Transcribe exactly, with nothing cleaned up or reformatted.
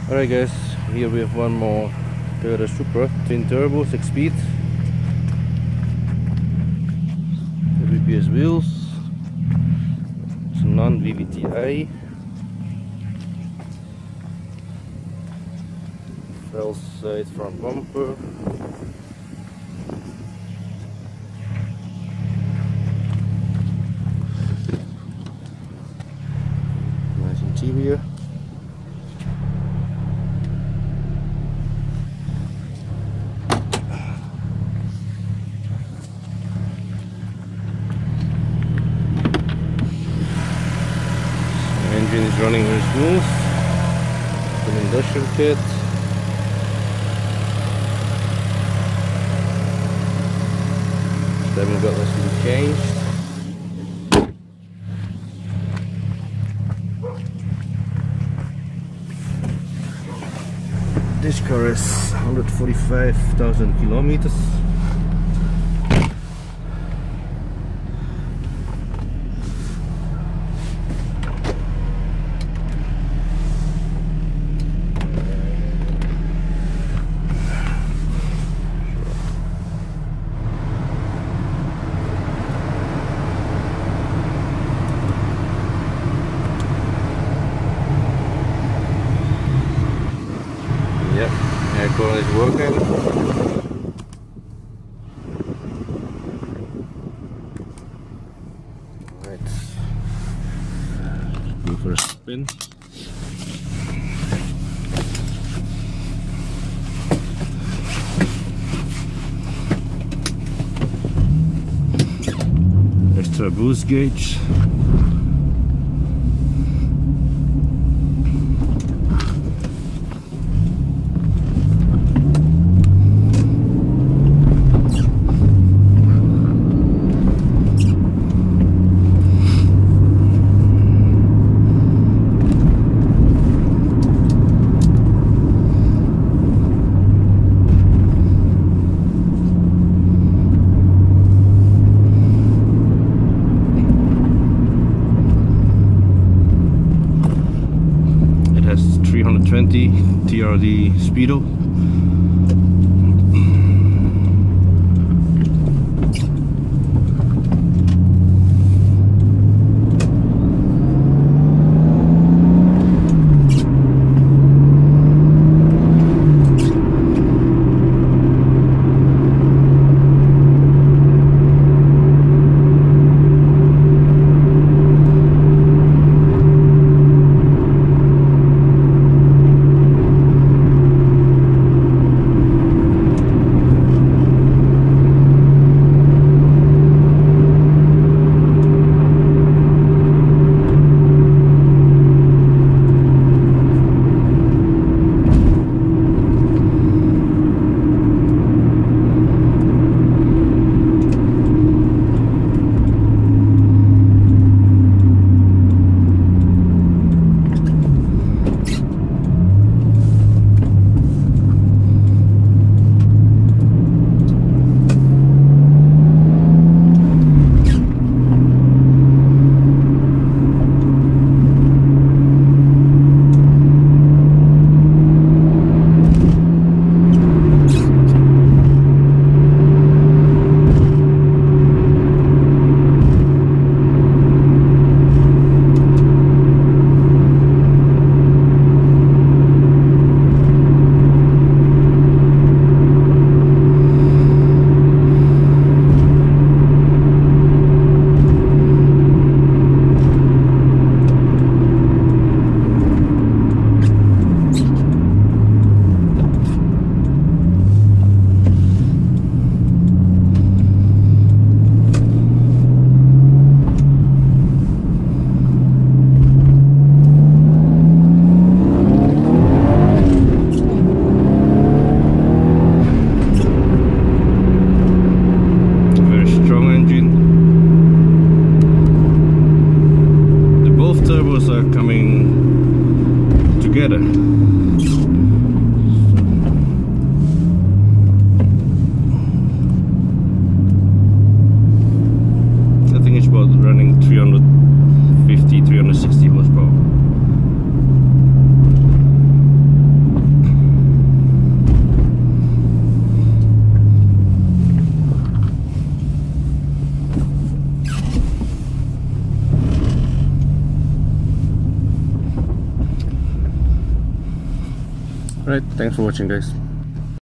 Alright guys, here we have one more Toyota Supra, twin turbo, six speed. A B S wheels, some non-V V T I. Full side front bumper. Nice interior. Engine is running very smooth. An industrial kit. Haven't got this to be changed. This car is one hundred forty-five thousand kilometers. Yep, aircon is working. Right, go for a spin. Extra boost gauge. three hundred twenty T R D speedo. together. I think it's about running three hundred fifty, three hundred sixty horsepower. Right, thanks for watching guys.